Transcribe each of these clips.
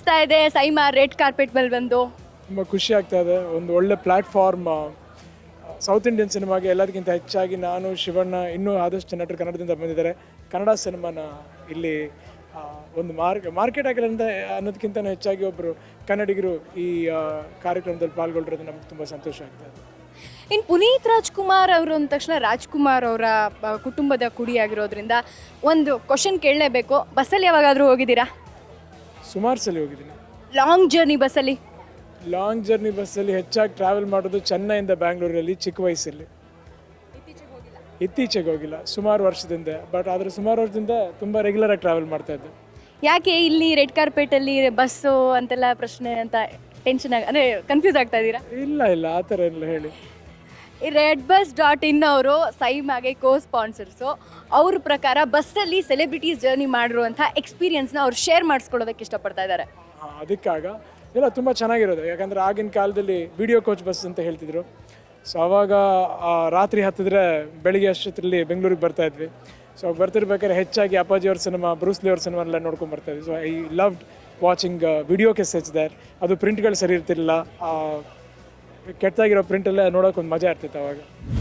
ಅನಿಸ್ತಾ ಇದೆ SIIMA red carpet ಮೇಲೆ ಬಂದು? ತುಂಬ ಖುಷಿ ಆಗ್ತಾ ಇದೆ. ಒಂದು ಒಳ್ಳೆ ಪ್ಲ್ಯಾಟ್ಫಾರ್ಮ್ ಸೌತ್ ಇಂಡಿಯನ್ ಸಿನಿಮಾಗೆ ಎಲ್ಲದಕ್ಕಿಂತ ಹೆಚ್ಚಾಗಿ ನಾನು ಶಿವಣ್ಣ ಇನ್ನೂ ಆದಷ್ಟು ನಟರು ಕನ್ನಡದಿಂದ ಬಂದಿದ್ದಾರೆ. ಕನ್ನಡ ಸಿನಿಮಾನ ಇಲ್ಲಿ ಒಂದು ಮಾರ್ಕೆಟ್ ಆಗಿರೋದ್ರಿಂದ ಅನ್ನೋದಕ್ಕಿಂತ ಹೆಚ್ಚಾಗಿ ಒಬ್ಬರು ಕನ್ನಡಿಗರು ಈ ಕಾರ್ಯಕ್ರಮದಲ್ಲಿ ಪಾಲ್ಗೊಳ್ಳಿರೋದು ನಮ್ಗೆ ತುಂಬ ಸಂತೋಷ ಆಗ್ತಾ ಇದೆ. ಇನ್ನು ಪುನೀತ್ ರಾಜ್ಕುಮಾರ್ ಅವರು ಅಂದ ತಕ್ಷಣ ರಾಜ್ಕುಮಾರ್ ಅವರ ಕುಟುಂಬದ ಕುಡಿಯಾಗಿರೋದ್ರಿಂದ ಒಂದು ಕ್ವಶನ್ ಕೇಳಲೇಬೇಕು. ಬಸ್ಸಲ್ಲಿ ಯಾವಾಗಾದರೂ ಹೋಗಿದ್ದೀರಾ? ಸುಮಾರು ಸಲ ಹೋಗಿದ್ದೀನಿ. ಲಾಂಗ್ ಜರ್ನಿ ಬಸ್ಸಲ್ಲಿ? ಲಾಂಗ್ ಜರ್ನಿ ಬಸ್ಸಲ್ಲಿ ಹೆಚ್ಚಾಗಿ ಟ್ರಾವೆಲ್ ಮಾಡೋದು ಚೆನ್ನೈಯಿಂದ ಬ್ಯಾಂಗ್ಳೂರಲ್ಲಿ ಚಿಕ್ಕ ವಯಸ್ಸಲ್ಲಿ. ಇತ್ತೀಚೆಗೆ ಹೋಗಿಲ್ಲ, ಸುಮಾರು ವರ್ಷದಿಂದ. ಬಟ್ ಆದರೆ ಸುಮಾರು ವರ್ಷದಿಂದ ತುಂಬ ರೆಗ್ಯುಲರಾಗಿ ಟ್ರಾವೆಲ್ ಮಾಡ್ತಾ ಇದ್ದೆ. ಯಾಕೆ ಇಲ್ಲಿ ರೆಡ್ ಕಾರ್ಪೆಟಲ್ಲಿ ಬಸ್ಸು ಅಂತೆಲ್ಲ ಪ್ರಶ್ನೆ ಅಂತ ಟೆನ್ಷನ್ ಅಂದರೆ ಕನ್ಫ್ಯೂಸ್ ಆಗ್ತಾ ಇದ್ದೀರಾ? ಇಲ್ಲ ಆ ಥರ ಎಲ್ಲ ಹೇಳಿ. ಈ redbus.in ಅವರು ಸೈಮಾಗೆ ಸ್ಪಾನ್ಸರ್ಸು. ಅವ್ರ ಪ್ರಕಾರ ಬಸ್ಸಲ್ಲಿ ಸೆಲೆಬ್ರಿಟೀಸ್ ಜರ್ನಿ ಮಾಡಿರುವಂಥ ಎಕ್ಸ್ಪೀರಿಯನ್ಸ್ನ ಅವ್ರು ಶೇರ್ ಮಾಡಿಸ್ಕೊಳ್ಳೋದಕ್ಕೆ ಇಷ್ಟಪಡ್ತಾ ಇದ್ದಾರೆ. ಅದಕ್ಕಾಗ ಇಲ್ಲ, ತುಂಬ ಚೆನ್ನಾಗಿರೋದು. ಯಾಕಂದರೆ ಆಗಿನ ಕಾಲದಲ್ಲಿ ವಿಡಿಯೋ ಕೋಚ್ ಬಸ್ ಅಂತ ಹೇಳ್ತಿದ್ರು. ಸೊ ಆವಾಗ ರಾತ್ರಿ ಹತ್ತಿದ್ರೆ ಬೆಳಿಗ್ಗೆ ಅಷ್ಟೊತ್ತರಲ್ಲಿ ಬೆಂಗಳೂರಿಗೆ ಬರ್ತಾಯಿದ್ವಿ. ಸೊ ಬರ್ತಿರ್ಬೇಕಾದ್ರೆ ಹೆಚ್ಚಾಗಿ ಅಪ್ಪಾಜಿಯವ್ರ ಸಿನಿಮಾ, ಬ್ರೂಸ್ಲಿ ಅವ್ರ ಸಿನಿಮಾ ಎಲ್ಲ ನೋಡ್ಕೊಂಡು ಬರ್ತಾಯಿದ್ವಿ. So I loved watching video cassettes there. ಅದು ಪ್ರಿಂಟ್ಗಳು ಸರಿ ಇರ್ತಿರಲಿಲ್ಲ, ಕೆಟ್ಟದಾಗಿರೋ ಪ್ರಿಂಟೆಲ್ಲ ನೋಡೋಕೆ ಒಂದು ಮಜಾ ಇರ್ತಿತ್ತು ಅವಾಗ.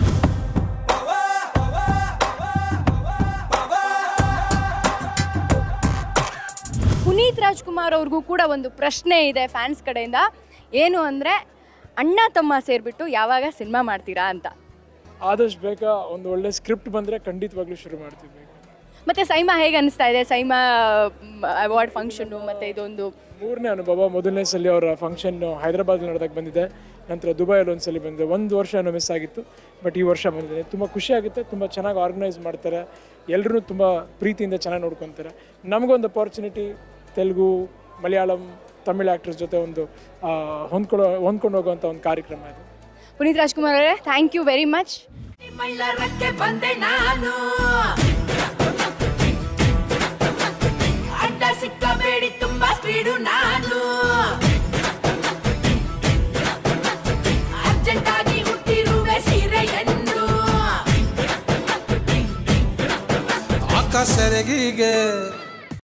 ಪುನೀತ್ ರಾಜ್ಕುಮಾರ್ ಅವ್ರಿಗೂ ಕೂಡ ಒಂದು ಪ್ರಶ್ನೆ ಇದೆ ಫ್ಯಾನ್ಸ್ ಕಡೆಯಿಂದ. ಏನು ಅಂದರೆ, ಅಣ್ಣ ತಮ್ಮ ಸೇರಿಬಿಟ್ಟು ಯಾವಾಗ ಸಿನಿಮಾ ಮಾಡ್ತೀರಾ ಅಂತ. ಆದಷ್ಟು ಬೇಗ ಒಂದು ಒಳ್ಳೆ ಸ್ಕ್ರಿಪ್ಟ್ ಬಂದರೆ ಖಂಡಿತವಾಗ್ಲೂ ಶುರು ಮಾಡ್ತೀವಿ. ಮತ್ತು ಸೈಮಾ ಹೇಗೆ ಅನಿಸ್ತಾ ಇದೆ? ಸೈಮಾ ಅವಾರ್ಡ್ ಫಂಕ್ಷನ್ನು ಮತ್ತು ಇದೊಂದು 3ನೇ ಅನುಭವ. ಮೊದಲನೇ ಸಲ ಅವರ ಫಂಕ್ಷನ್ನು ಹೈದರಾಬಾದಲ್ಲಿ ನಡೆದಾಗ ಬಂದಿದೆ, ನಂತರ ದುಬೈಯಲ್ಲಿ ಒಂದು ಸಲ ಬಂದಿದೆ. 1 ವರ್ಷ ಮಿಸ್ ಆಗಿತ್ತು, ಬಟ್ ಈ ವರ್ಷ ಬಂದಿದೆ. ತುಂಬ ಖುಷಿ ಆಗುತ್ತೆ. ತುಂಬ ಚೆನ್ನಾಗಿ ಆರ್ಗನೈಸ್ ಮಾಡ್ತಾರೆ, ಎಲ್ಲರೂ ತುಂಬ ಪ್ರೀತಿಯಿಂದ ಚೆನ್ನಾಗಿ ನೋಡ್ಕೊತಾರೆ. ನಮಗೊಂದು ಅಪಾರ್ಚುನಿಟಿ, ತೆಲುಗು, ಮಲಯಾಳಂ, ತಮಿಳ್ ಆ್ಯಕ್ಟರ್ಸ್ ಜೊತೆ ಒಂದು ಹೊಂದ್ಕೊಂಡು ಹೋಗುವಂಥ ಒಂದು ಕಾರ್ಯಕ್ರಮ ಇದು. ಪುನೀತ್ ರಾಜ್ಕುಮಾರ್ ಅವರೇ, ಥ್ಯಾಂಕ್ ಯು ವೆರಿ ಮಚ್. ಸಿಕ್ಕಬೇಡಿ, ತುಂಬಾ ಸ್ಪೀಡು ನಾನು, ಅರ್ಜೆಂಟ್ ಆಗಿ ಹುಟ್ಟಿರುವೆ ಸೀರೆಯನ್ನು, ಆಕಾಶ ಸೆರಗಿಗೆ